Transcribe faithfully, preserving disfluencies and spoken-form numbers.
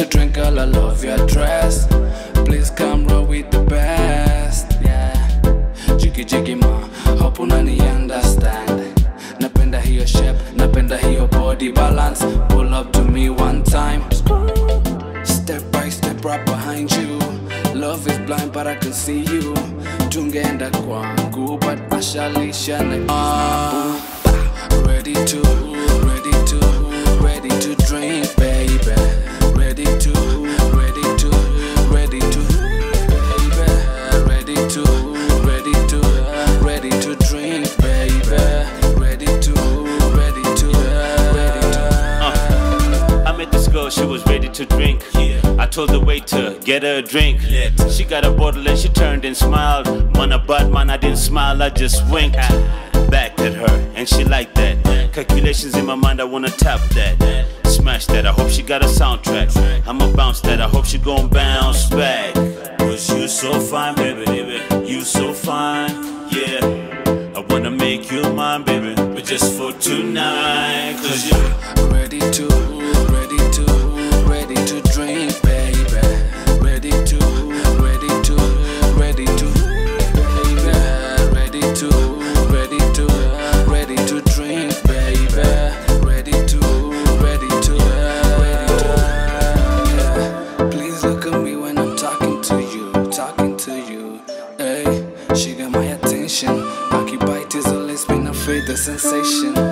to drink, girl, I love your dress. Please come roll with the best, yeah. Jiggy jiggy ma, hope unani understand. Napenda hiyo shape, napenda hiyo body balance. Pull up to me one time. Step by step right behind you. Love is blind but I can see you. Tungeenda kwangu but ashalisha na uh, ready to, ready to, ready to drink, baby. Ready to, ready to, ready to, baby. Ready to, ready to, ready to drink, baby. Ready to, ready to, ready to. Uh, I met this girl, she was ready to drink. I told the waiter, get her a drink. She got a bottle and she turned and smiled. Man, a bad man, I didn't smile, I just winked back at her, and she liked that. Calculations in my mind, I wanna tap that. Smash that, I hope she got a soundtrack. I'ma bounce that, I hope she gon' bounce back. Cause you so fine, baby, baby. You so fine, yeah. I wanna make you mine, baby, but just for tonight. Cause you ready to, ready to, ready to drink, baby. Ready to, ready to, ready to, baby. Ready to, ready to, ready to drink, baby. Ready to, ready to, ready to. Yeah. Please look at me when I'm talking to you, talking to you. Hey, she got my attention. Occupied is always been afraid the sensation.